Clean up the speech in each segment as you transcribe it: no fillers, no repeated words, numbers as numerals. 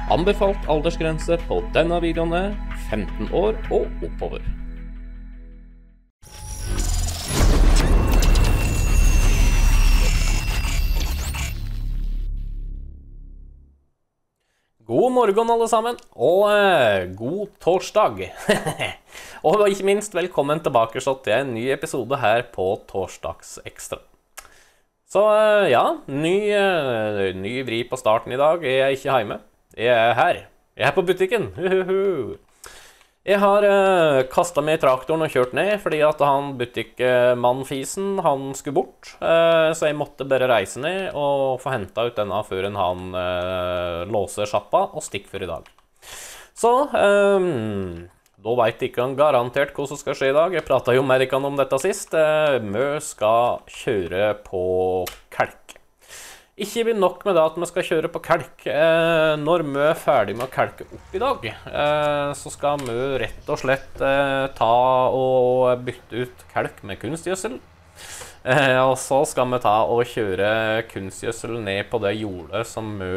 Anbefalt aldersgrense på denne videoen er 15 år og oppover. God morgen alle sammen, og god torsdag. Og ikke minst velkommen tilbake til en ny episode her på Torsdags Ekstra. Så ja, ny vri på starten i dag. Jeg er ikke hjemme. Jeg er her. Jeg er på butikken. Jeg har kastet meg i traktoren og kjørt ned, fordi at han butikkmannfisen, han skulle bort. Så jeg måtte bare reise ned og få hentet ut denne før han låser sjappa og stikker for i dag. Så, da vet ikke han garantert hva som skal skje i dag. Jeg pratet jo med dere om dette sist. Vi skal kjøre på kalk. Ikke vil nok med det at vi skal kjøre på kalk. Når vi er ferdig med å kalke opp i dag, så skal vi rett og slett ta og bytte ut kalk med kunstgjødsel. Og så skal vi ta og kjøre kunstgjødsel ned på det jordet som vi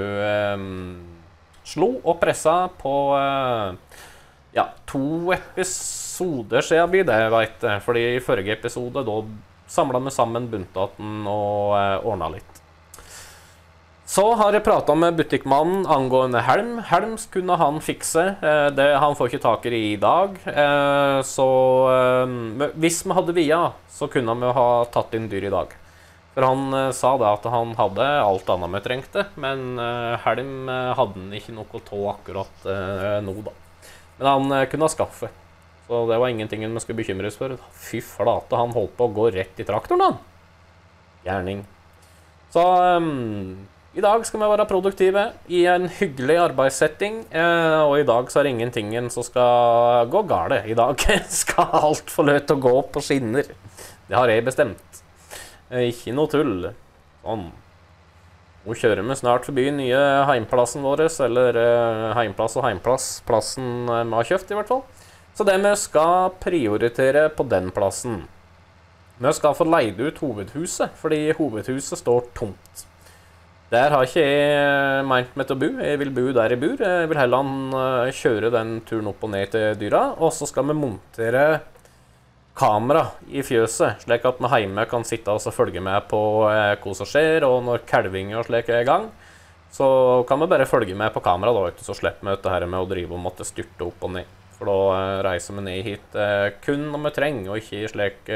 slo og presset på ja, 2 episoder siden blir det, vet jeg. Fordi i forrige episode da samlet vi sammen buntaten og ordnet litt. Så har jeg pratet med butikkmannen angående helm. Helm kunne han fikse. Han får ikke tak i dag. Så hvis vi hadde via, så kunne vi ha tatt inn dyr i dag. For han sa det at han hadde alt annet vi trengte, men helm hadde han ikke noe tå akkurat nå da. Men han kunne skaffe. Så det var ingenting vi skulle bekymres for. Fy flate, han holdt på å gå rett i traktoren han. Gjerning. Så i dag skal vi være produktive i en hyggelig arbeidssetting, og i dag så er det ingenting som skal gå gale. I dag skal alt få løt å gå på skinner. Det har jeg bestemt. Ikke noe tull. Sånn. Nå kjører vi snart forbi nye heimplassen vår, eller heimplass og heimplass. Plassen vi har kjøpt i hvert fall. Så det vi skal prioritere på den plassen. Vi skal få leid ut hovedhuset, fordi hovedhuset står tomt. Der har ikke jeg meint meg til å bo. Jeg vil bo der jeg bor. Jeg vil heller kjøre den turen opp og ned til dyra. Og så skal vi montere kamera i fjøset, slik at vi hjemme kan sitte og følge med på hva som skjer, og når kalvinger og slik er i gang, så kan vi bare følge med på kamera, da, så slipper vi dette her med å drive og måtte styrte opp og ned. For da reiser vi ned hit kun når vi trenger, og ikke slik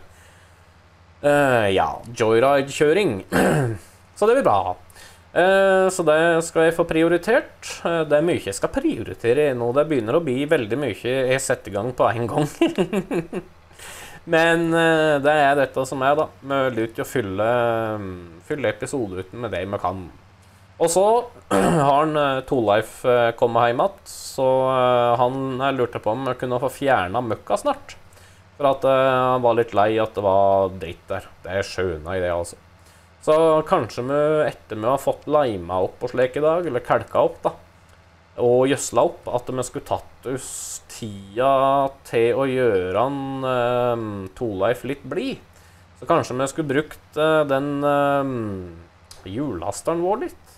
ja, joyride-kjøring. Så det blir bra. Så det skal jeg få prioritert. Det er mye jeg skal prioritere nå. Det begynner å bli veldig mye jeg setter i gang på en gang. Men det er dette som er da. Vi lytter til å fylle episoder uten med det vi kan. Og så har han Torleif kommet hjem igjen, så han lurte på om jeg kunne få fjernet møkka snart. For at han var litt lei at det var dritt der. Det er skjønne i det altså. Så kanskje vi etter vi har fått lima opp og slik i dag, eller kalka opp da, og gjøsla opp, at vi skulle tatt oss tida til å gjøre han Torleif litt blid. Så kanskje vi skulle brukt den hjullasteren vår litt.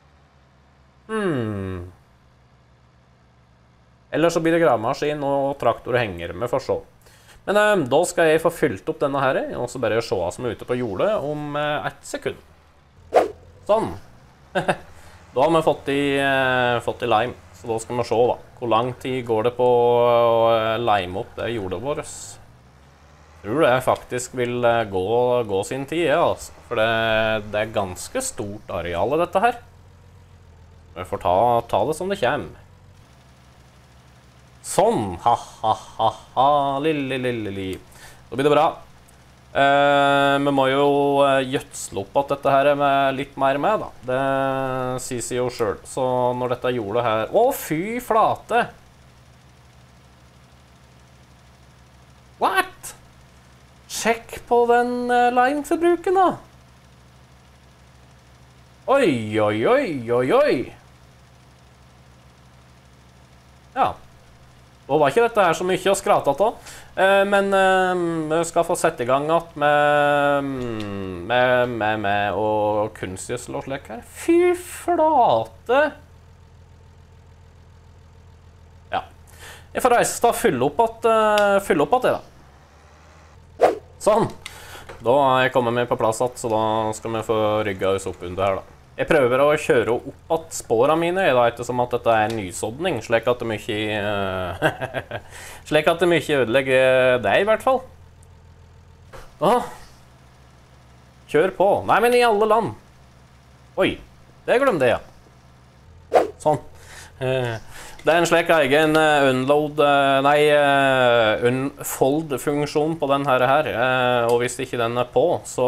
Eller så blir det gravemaskin og traktor henger med for så. Men da skal jeg få fylt opp denne her, og så bare se hva som er ute på jordet om 1 sekund. Sånn. Da har vi fått i lime, så da skal vi se da. Hvor lang tid går det på å lime opp det jordet vårt? Jeg tror det faktisk vil gå sin tid, ja, altså. For det er ganske stort areal i dette her. Vi får ta det som det kommer. Sånn, ha, lille. Da blir det bra. Vi må jo gjødsle opp at dette her er litt mer med da. Det sier seg jo selv. Så når dette jordet her... Å, fy flate! What? Sjekk på den limeforbruken da. Oi. Ja. Da var ikke dette her så mye å skrate av. Men vi skal få sette i gang at med og kunstgjødsel og slik her. Fy flate! Jeg får reise da, fylle opp at det da. Sånn. Da er jeg kommet med på plass at, så da skal vi få rygget oss opp under her da. Jeg prøver å kjøre opp at spårene mine, da, ettersom at dette er en nysådning, slik at de ikke slik at de ikke ødelegger det i hvert fall. Kjør på. Nei, men i alle land. Oi, det glemte jeg, ja. Sånn. Det er en slik egen unfold-funksjon på denne her, og hvis ikke den er på, så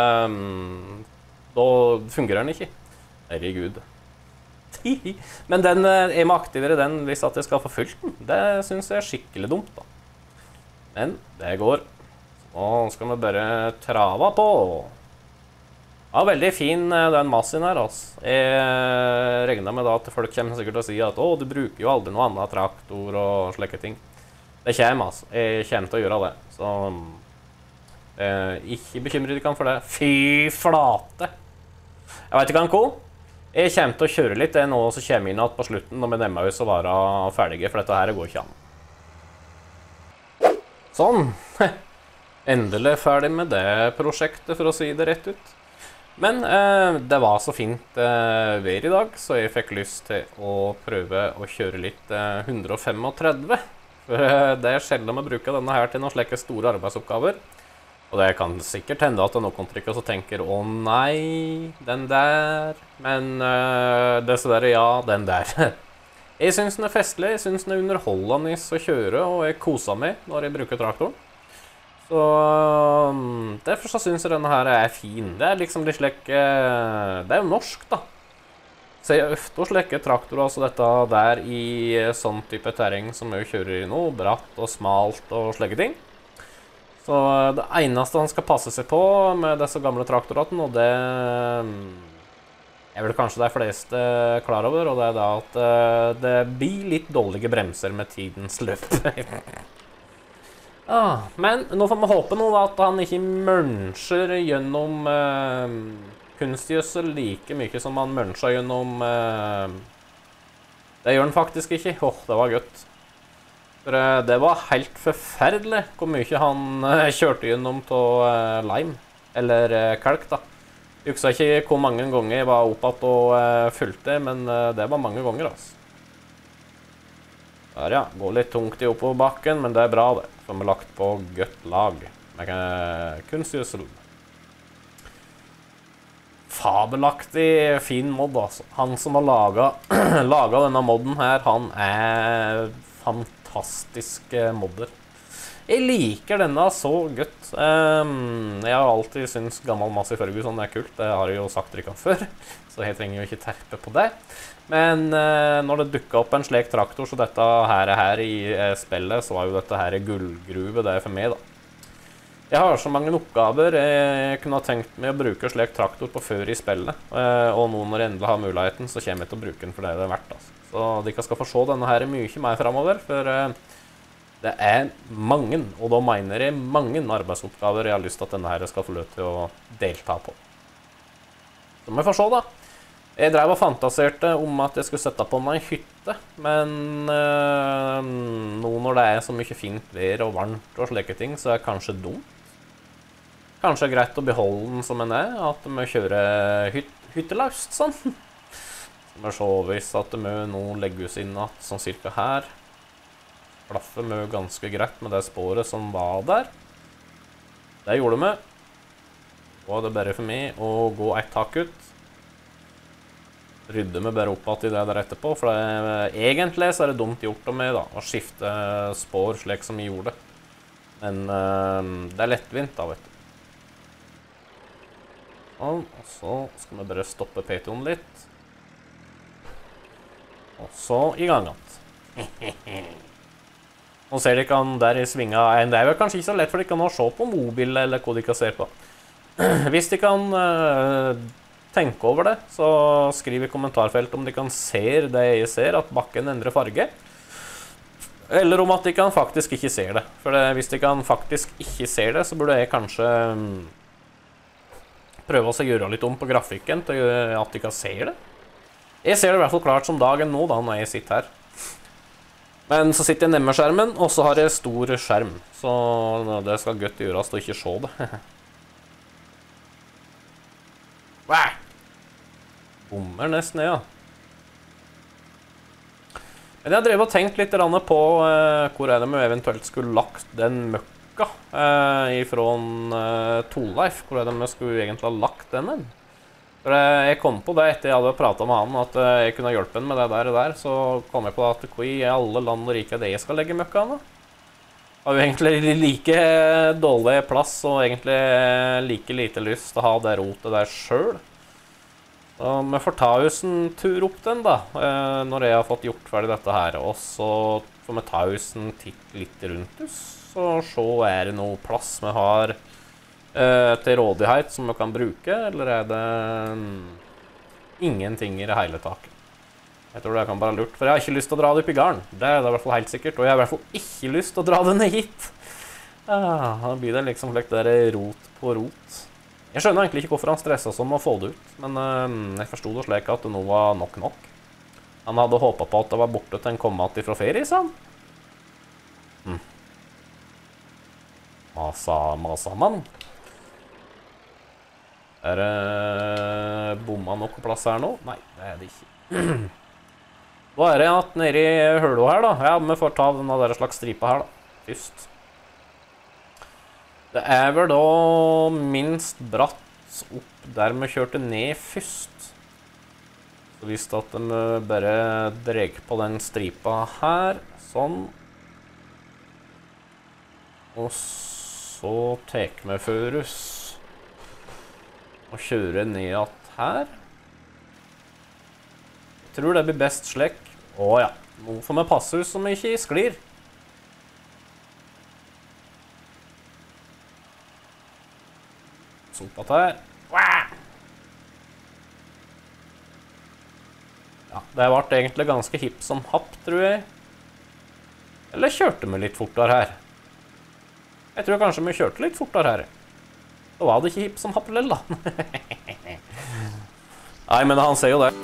da fungerer den ikke. Herregud. Men jeg må aktivere den hvis at jeg skal få fylt den. Det synes jeg er skikkelig dumt da. Men det går. Nå skal vi bare trave på. Ja, veldig fin den massen her, altså. Jeg regner med da at folk kommer sikkert til å si at du bruker jo aldri noe annet traktor og slike ting. Det kommer, altså. Jeg kommer til å gjøre det. Så ikke bekymre dere for det. Fy flate! Jeg vet ikke hva. Jeg kommer til å kjøre litt nå, og så kommer jeg inn på slutten når vi nærmer oss å være ferdige, for dette her går ikke an. Sånn. Endelig ferdig med det prosjektet, for å si det rett ut. Men det var så fint vær i dag, så jeg fikk lyst til å prøve å kjøre litt 135. For det er sjelden å bruke denne her til noen slike store arbeidsoppgaver. Og det kan sikkert hende at noen trykker og tenker, å nei, den der. Men dessverre, ja, den der. Jeg synes den er festlig, jeg synes den er underholdende å kjøre, og jeg koser meg når jeg bruker traktoren. Så derfor så synes jeg denne her er fin. Det er liksom litt slik, det er jo norsk da. Så jeg ofte slekker traktor, altså dette der i sånn type terreng som jeg kjører i nå, bratt og smalt og slike ting. Så det eneste han skal passe seg på med disse gamle traktoratene, og det er vel kanskje de fleste klar over, og det er da at det blir litt dårlige bremser med tidens løp. Men nå får vi håpe nå at han ikke mønser gjennom kunstgjødsel like mye som han mønser gjennom det gjør han faktisk ikke. Det var godt. For det var helt forferdelig hvor mye han kjørte gjennom til lime, eller kalk da. Jeg husker ikke hvor mange ganger jeg var opptatt og fulgte, men det var mange ganger altså. Der ja, går litt tungt i oppoverbakken, men det er bra det. For vi har lagt på godt lag med kunstgjødsel. Fabelaktig fin mod, altså. Han som har laget denne modden her, han er fantastisk modder. Jeg liker denne så godt. Jeg har alltid syntes gammel Massey Ferguson er kult. Det har jeg jo sagt dere før, så jeg trenger jo ikke terpe på det. Men når det dukket opp en slik traktor, så dette her i spillet, så var jo dette her gullgruve det for meg da. Jeg har så mange oppgaver jeg kunne ha tenkt meg å bruke slik traktor på før i spillet. Og nå når jeg endelig har muligheten, så kommer jeg til å bruke den for det det er verdt. Altså. Så dere skal få se denne her mye mer fremover, for det er mange, og da mener jeg mange arbeidsoppgaver jeg har lyst til at denne her skal få lov til å delta på. Så må vi få se da. Jeg drev og fantaserte om at jeg skulle sette på meg en hytte, men nå når det er så mye fint vær og varmt og slike ting, så er det kanskje dumt. Kanskje greit å beholde den som den er, at vi kjører hytteløst sånn. Så vi ser hvis at vi nå legger oss inn at sånn cirka her. Klaffer vi ganske greit med det spåret som var der. Det gjorde vi. Og det er bare for meg å gå et tak ut. Rydder vi bare opp i det der etterpå, for egentlig så er det dumt gjort av meg da, å skifte spår slik som jeg gjorde. Men det er lettvint da, vet du. Og så skal vi bare stoppe P2-en litt. Og så i gang igjen. Nå ser dere han der i svinga. Det er vel kanskje ikke så lett for dere kan se på mobil eller hva dere ser på. Hvis dere kan tenke over det, så skriv i kommentarfeltet om de kan se det jeg ser, at bakken endrer farge. Eller om at de kan faktisk ikke se det. For hvis de kan faktisk ikke se det, så burde jeg kanskje prøve å gjøre litt om på grafikken til at de kan se det. Jeg ser det i hvert fall klart som dagen nå da, når jeg sitter her. Men så sitter jeg nemme skjermen, og så har jeg stor skjerm. Så det skal godt gjøres å ikke se det. Bommer nesten, ja. Men jeg har drevet og tenkt litt på hvor er det vi eventuelt skulle lagt den møkka ifra Torleif. Hvor er det vi skulle egentlig ha lagt den? For jeg kom på det etter jeg hadde pratet med han, at jeg kunne hjelpe han med det der og der. Så kom jeg på at hvor i alle land og rike er det jeg skal legge møkka da? Har jo egentlig like dårlig plass og egentlig like lite lyst til å ha det rotet der selv. Så vi får ta oss en tur opp den da, når jeg har fått gjort ferdig dette her. Og så får vi ta oss en titt litt rundt oss, og se er det noe plass vi har til rådighet som vi kan bruke, eller er det ingenting i det hele taket. Jeg tror det kan bare lurt, for jeg har ikke lyst til å dra det opp i garn. Det er det i hvert fall helt sikkert, og jeg har i hvert fall ikke lyst til å dra det ned hit. Da blir det liksom slik der rot på rot. Jeg skjønner egentlig ikke hvorfor han stresset sånn med å få det ut, men jeg forstod det slik at det nå var nok nok. Han hadde håpet på at det var borte til en kom att fra ferie, sa han. Masa mann. Er det bomma nok plass her nå? Nei, det er det ikke. Hva er det at nede i hølo her da? Ja, vi får ta denne der slags stripa her da, først. Det er vel da minst bratt opp der vi kjørte ned først. Så hvis at vi bare dreier på den stripa her, sånn. Og så tek vi for oss og kjøre ned att her. Jeg tror det blir best slik. Ja, nå får vi passe oss som ikke sklir. Sopat her. Ja, det ble egentlig ganske hipp som happ, tror jeg. Eller kjørte vi litt fortere her? Jeg tror kanskje vi kjørte litt fortere her. Da var det ikke hipp som happ lell, da. Nei, men han ser jo det.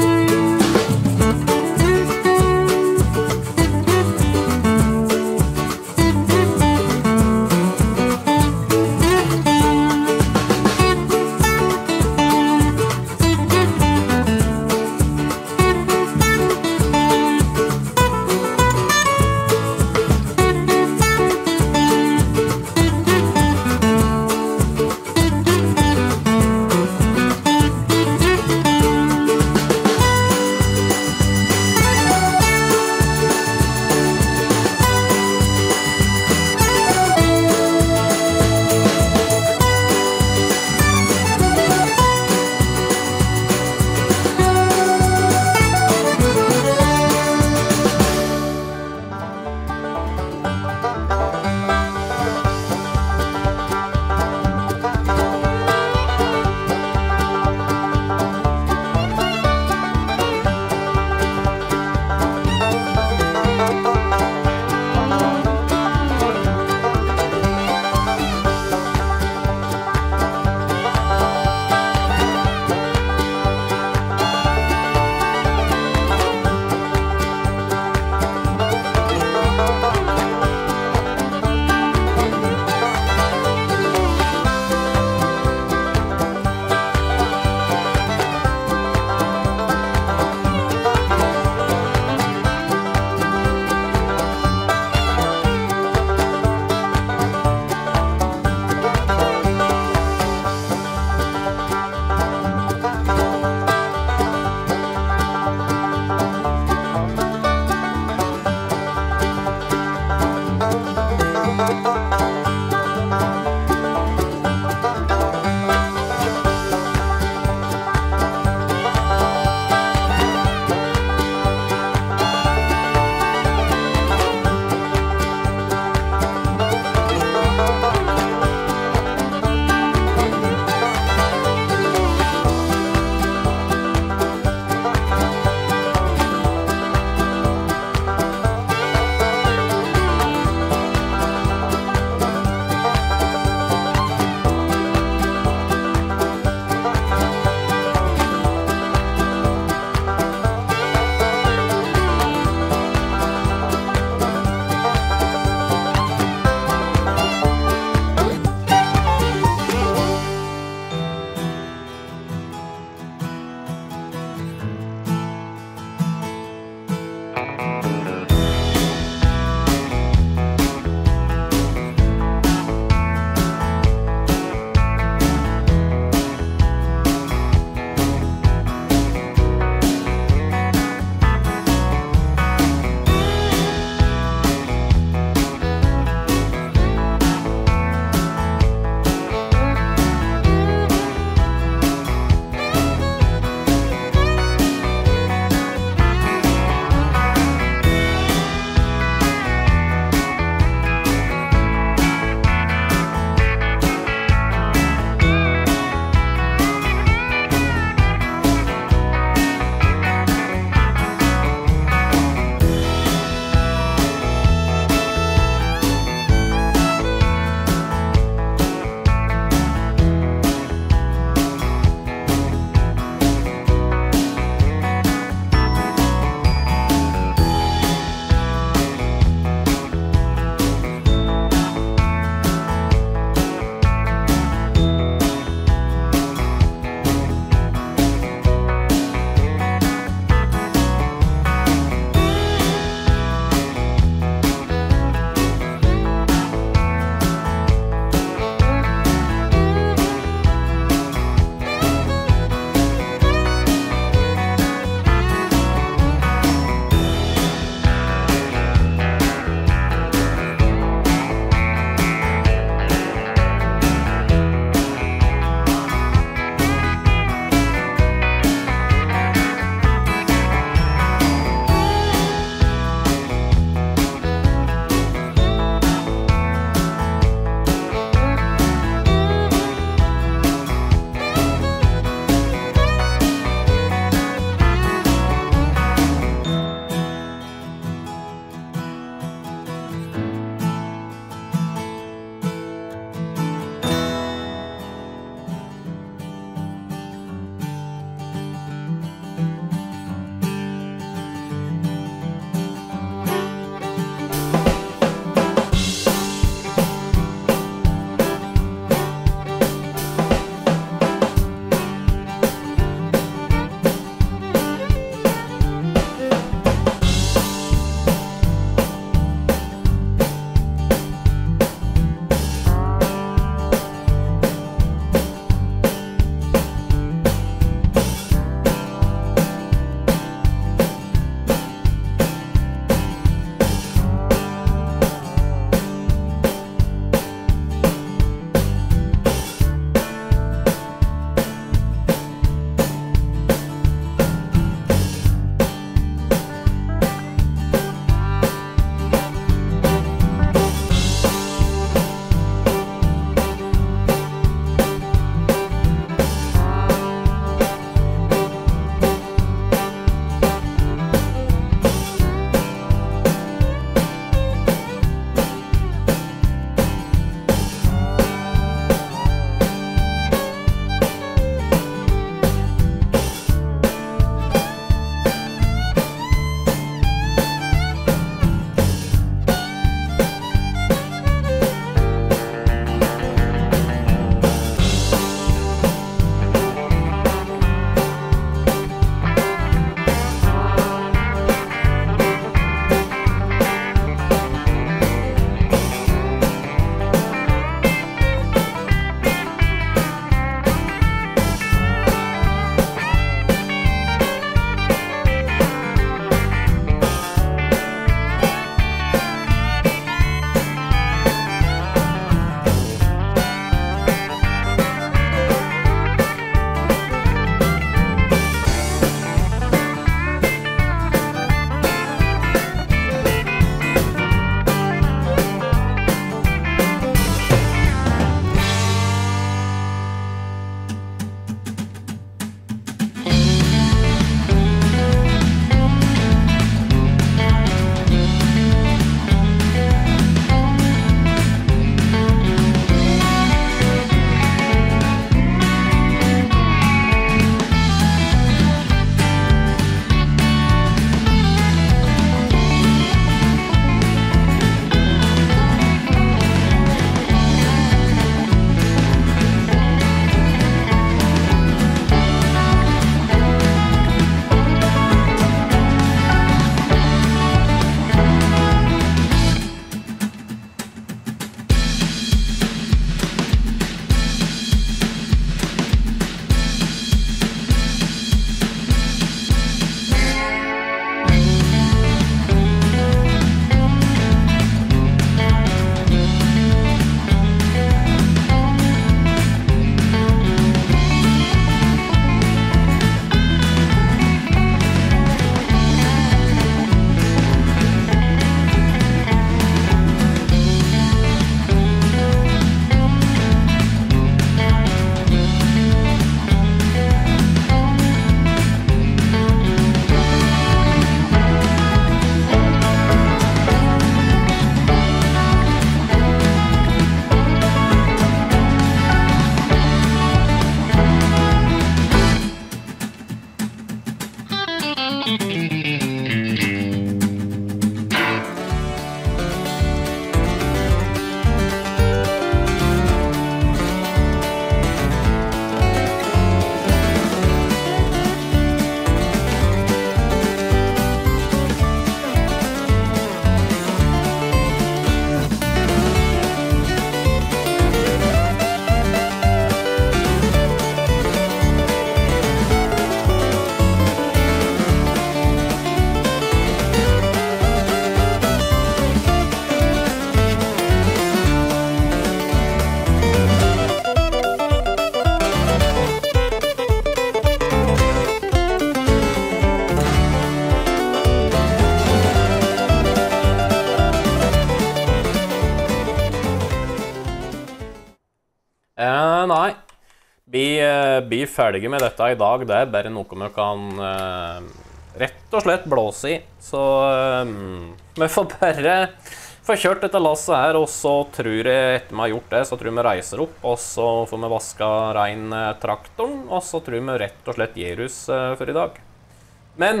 Nei. Bli ferdige med dette i dag. Det bare noe vi kan rett og slett blåse i. Så vi får bare få kjørt dette lasset her, og så tror jeg etter vi har gjort det, så tror jeg vi reiser opp, og så får vi vasket rein traktoren, og så tror vi rett og slett gir oss for i dag. Men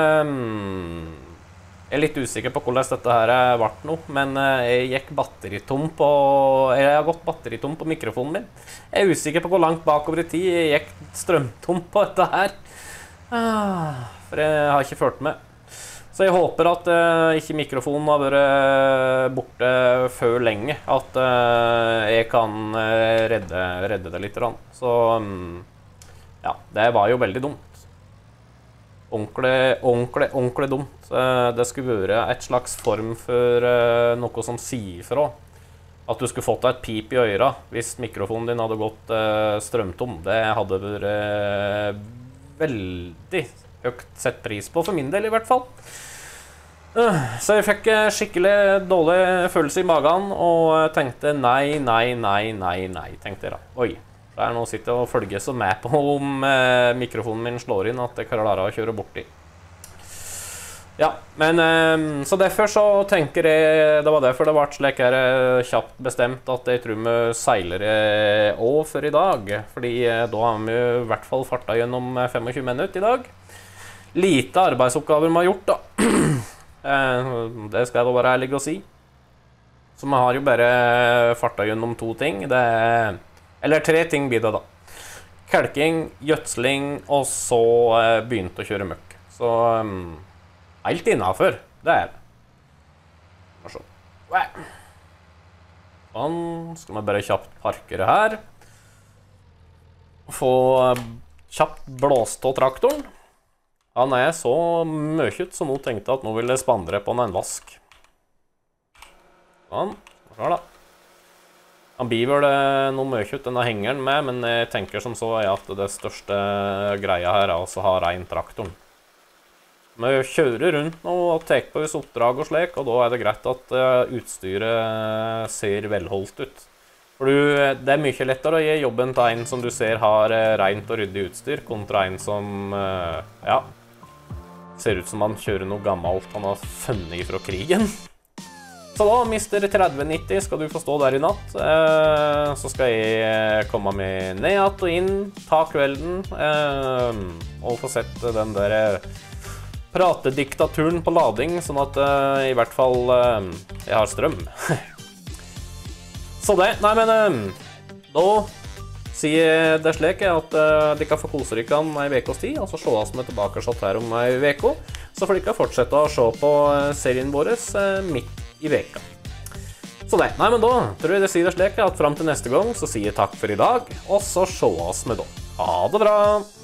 jeg litt usikker på hvordan dette her ble noe, men jeg har gått batteritom på mikrofonen min. Jeg usikker på hvor langt bakover i tid jeg gikk strømtom på dette her. For jeg har ikke følt med. Så jeg håper at ikke mikrofonen har vært borte før lenge, at jeg kan redde det litt. Så ja, det var jo veldig dumt. Ordentlig dumt. Det skulle være et slags form for noe som sier fra. At du skulle fått deg et pip i øra hvis mikrofonen din hadde gått strømtom. Det hadde vært veldig høyt sett pris på, for min del i hvert fall. Så jeg fikk skikkelig dårlig følelse i magen, og tenkte nei, tenkte jeg da. Oi. Det nå sitter jeg og følger så med på om mikrofonen min slår inn at jeg klarer å kjøre borti. Ja, men så derfor så tenker jeg, det var derfor det ble slik her kjapt bestemt at jeg tror vi seiler også for i dag. Fordi da har vi i hvert fall fartet gjennom 25 minutter i dag. Lite arbeidsoppgaver vi har gjort da. Det skal jeg da være ærlig å si. Så vi har jo bare fartet gjennom 2 ting. Eller 3 ting blir det da. Kelking, gjødsling, og så begynte å kjøre møkk. Så helt innenfor, det det. Sånn, skal vi bare kjapt parke det her. Få kjapt blåst av traktoren. Han så møkjut, så nå tenkte jeg at nå vil jeg spandre på en vask. Sånn, da. Han blir vel noe møkjut denne hengeren med, men jeg tenker som så at det største greia her å ha rein traktoren. Vi kjører rundt nå og tar på oss oppdrag og slik, og da det greit at utstyret ser velholdt ut. For det mye lettere å gi jobben til en som du ser har rent og ryddig utstyr, kontra en som, ja, ser ut som han kjører noe gammelt han har funnet fra krigen. Så da, Mr. 3090, skal du få stå der i natt. Så skal jeg komme meg ned og inn, ta kvelden, og få sett den der pratediktaturen på lading, sånn at i hvert fall jeg har strøm. Så det, nei, men da sier jeg det slik at de kan få kose dere en ukes tid, og så slås vi tilbake her om en uke, så får dere fortsette å se på serien vår midt i veka. Så det, nei, men da tror jeg det sier det slik at frem til neste gang så sier jeg takk for i dag, og så sjås vi da. Ha det bra!